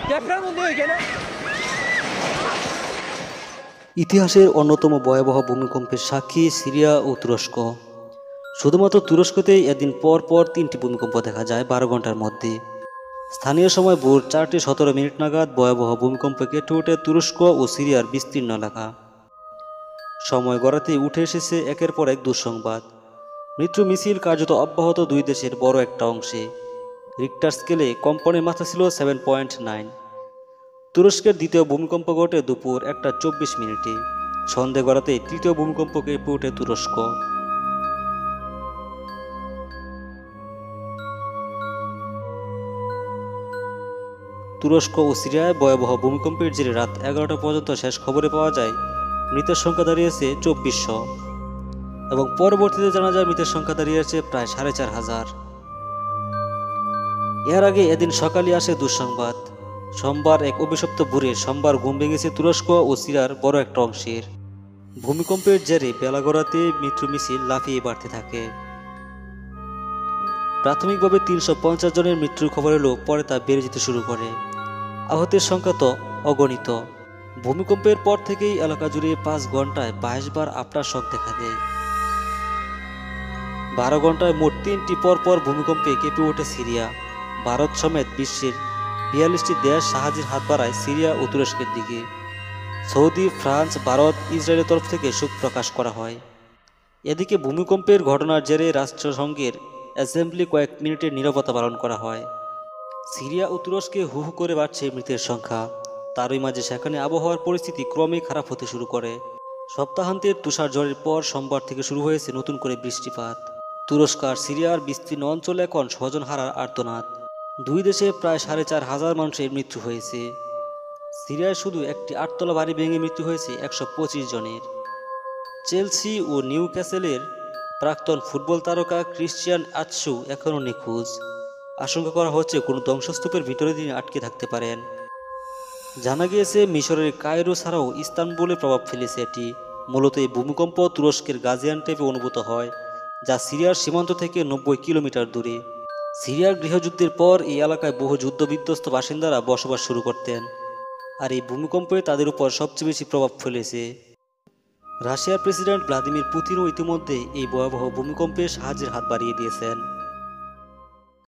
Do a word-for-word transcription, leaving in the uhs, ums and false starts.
ইতিহাসের অন্যতম ভয়াবহ ভূমিকম্পের সাক্ষী সিরিয়া ও তুরস্ক। শুধুমাত্র তুরস্কতেই এদিন পর পর তিনটি ভূমিকম্প দেখা যায় বারো ঘন্টার মধ্যে। স্থানীয় সময় ভোর চারটে সতেরো মিনিট নাগাদ ভয়াবহ ভূমিকম্পে কেটে ওঠে তুরস্ক ও সিরিয়ার বিস্তীর্ণ এলাকা। সময় গড়াতেই উঠে এসেছে একের পর এক দুঃসংবাদ। মৃত্যু মিছিল কার্যত অব্যাহত দুই দেশের বড় একটা অংশে। রিক্টার স্কেলে কম্পনের মাত্রা ছিল সেভেন পয়েন্ট নাইন। তুরস্কের দ্বিতীয় ভূমিকম্প ঘটে দুপুর একটা চব্বিশ মিনিটে। সন্ধে গড়াতেই তৃতীয় ভূমিকম্প কেঁপে ওঠে তুরস্ক। তুরস্ক ও সিরিয়ায় ভয়াবহ ভূমিকম্পের জেরে রাত এগারোটা পর্যন্ত শেষ খবরে পাওয়া যায় মৃতের সংখ্যা দাঁড়িয়েছে চব্বিশশো এবং পরবর্তীতে জানা যায় মৃতের সংখ্যা দাঁড়িয়েছে প্রায় সাড়ে চার হাজার। এর আগে এদিন সকালে আসে দুঃসংবাদ। সোমবার এক অভিশপ্ত ভোরে সোমবার ঘুম ভেঙেছে তুরস্ক ও সিরিয়ার বড় একটা অংশের। ভূমিকম্পের জেরে বেলা গড়াতে মৃত্যু মিছিল লাফিয়ে বাড়তে থাকে। প্রাথমিকভাবে তিনশো পঞ্চাশ জনের মৃত্যুর খবর এলো, পরে তা বেড়ে যেতে শুরু করে। আহতের সংখ্যা তো অগণিত। ভূমিকম্পের পর থেকেই এলাকা জুড়ে পাঁচ ঘন্টায় বাইশ বার আফটার শক দেখা দেয়। বারো ঘন্টায় মোট তিনটি পরপর ভূমিকম্পে কেঁপে ওঠে সিরিয়া। ভারত সমেত বিশ্বের বিয়াল্লিশটি দেশ সাহায্যের হাত বাড়ায় সিরিয়া ও তুরস্কের দিকে। সৌদি, ফ্রান্স, ভারত, ইসরায়েলের তরফ থেকে শোক প্রকাশ করা হয়। এদিকে ভূমিকম্পের ঘটনার জেরে রাষ্ট্রসংঘের অ্যাসেম্বলি কয়েক মিনিটের নীরবতা পালন করা হয়। সিরিয়া ও তুরস্কে হু হু করে বাড়ছে মৃতের সংখ্যা। তারই মাঝে সেখানে আবহাওয়ার পরিস্থিতি ক্রমেই খারাপ হতে শুরু করে। সপ্তাহান্তের তুষার ঝড়ের পর সোমবার থেকে শুরু হয়েছে নতুন করে বৃষ্টিপাত। তুরস্ক আর সিরিয়ার বিস্তীর্ণ অঞ্চলে এখন স্বজন হারার আর্তনাদ। দুই দেশে প্রায় সাড়ে চার হাজার মানুষের মৃত্যু হয়েছে। সিরিয়ায় শুধু একটি আটতলা বাড়ি ভেঙে মৃত্যু হয়েছে একশো পঁচিশ জনের। চেলসি ও নিউ ক্যাসেলের প্রাক্তন ফুটবল তারকা ক্রিশ্চিয়ান আতসু এখনও নিখোঁজ। আশঙ্কা করা হচ্ছে কোনো ধ্বংসস্তূপের ভিতরে তিনি আটকে থাকতে পারেন। জানা গিয়েছে মিশরের কায়রো ছাড়াও ইস্তানবুলে প্রভাব ফেলেছে এটি। মূলত এই ভূমিকম্প তুরস্কের গাজিয়ান্টেপে অনুভূত হয়, যা সিরিয়ার সীমান্ত থেকে নব্বই কিলোমিটার দূরে। সিরিয়ার গৃহযুদ্ধের পর এই এলাকায় বহু যুদ্ধবিধ্বস্ত বাসিন্দারা বসবাস শুরু করতেন, আর এই ভূমিকম্পে তাদের উপর সবচেয়ে বেশি প্রভাব ফেলেছে। রাশিয়ার প্রেসিডেন্ট ভ্লাদিমির পুতিনও ইতিমধ্যে এই ভয়াবহ ভূমিকম্পে সাহায্যের হাত বাড়িয়ে দিয়েছেন।